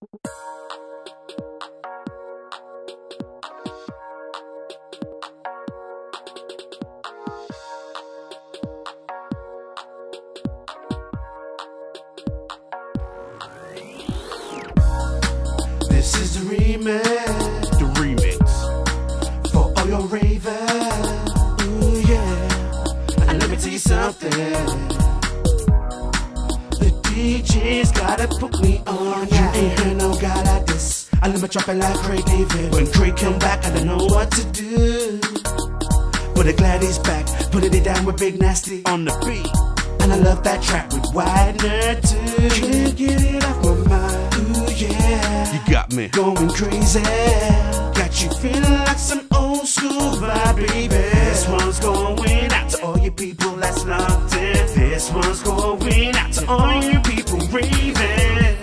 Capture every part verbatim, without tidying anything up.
This is the remix, The remix. for all your ravers. Ooh yeah, and let me tell you something. The D J's gotta put me on. You ain't heard no guy like this. I let me drop it like Craig David. When Craig come back, I don't know what to do. But I'm glad he's back, putting it down with Big Nasty On the beat. and I love that track with Widener too. Can't get it off my mind. Ooh yeah, You got me. going crazy. Got you feeling like some old school vibe, baby. This one's going out to all you people that's locked in. This one's going out to all you people raving,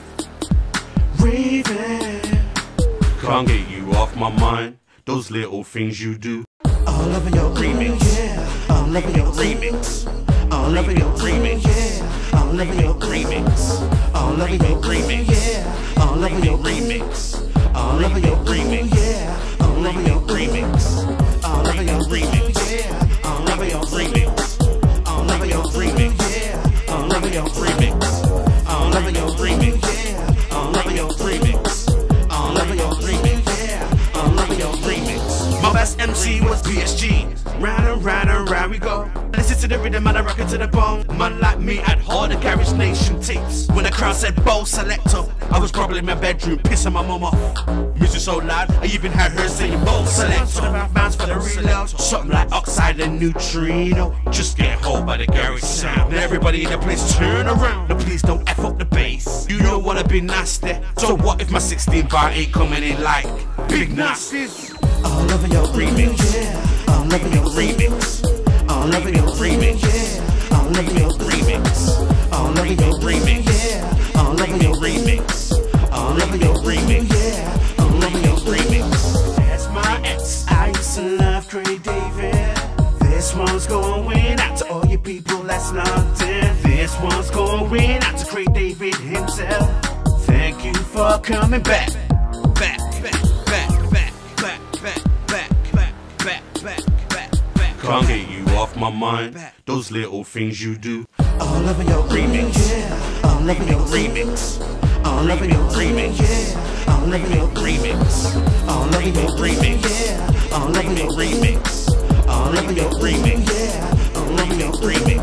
raving. Can't get you off my mind. Those little things you do. All over your remix, yeah. All over your remix. All over your remix, yeah. All over your remix. All over your remix, yeah. All over your remix. All over your remix, yeah. All over your remix. All over your remix, yeah. All over your remix. All over your remix, yeah. All over your remix. All over your remix, yeah. All over your remix. All over your remix, yeah. All over your remix. My best M C was P S G. Round and round and round we go. Listen to the rhythm and I rock it to the bone. Man like me had all the Garage Nation tapes. When the crowd said Bo Selector, I was probably in my bedroom pissing my mum off. Music so loud, I even had her saying Bo Selector. Bounce for the reload. Something like Oxide and Neutrino. Just get hold by the garage sound. Now everybody in the place turn around. No, please don't F up the bass. You don't wanna be nasty. So what if my sixteen bar ain't coming in like Big Nasty? All over your remix, yeah. All over your remix. All over your remix, yeah. All over your remix. All over your remix, yeah. All over your remix. All over your remix, yeah. All over your remix. That's my ex. I used to love Craig David. This one's going out to all you people that's locked in. This one's going out to Craig David himself. Thank you for coming back. Back, back, back, back, back, back, back, back, back, back, back, back. Can't get you off my mind. Those little things you do. All over your remix, yeah. All over your remix. All over your remix, yeah. All over your remix. All over your remix, yeah. All over your remix. All over your remix, yeah. All over your remix.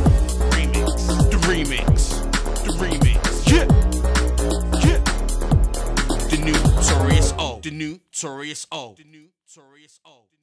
Remix. The remix. The remix. Yeah. Yeah. The new Notorious O. The new Notorious O. The new Notorious O.